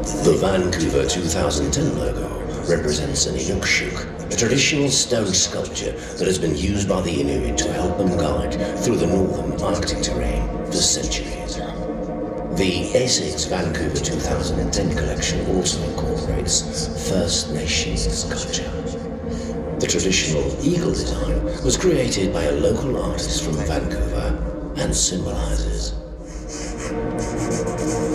The Vancouver 2010 logo represents an Inukshuk, a traditional stone sculpture that has been used by the Inuit to help them guide through the northern Arctic terrain for centuries. The Essex Vancouver 2010 collection also incorporates First Nations culture. The traditional eagle design was created by a local artist from Vancouver and symbolizes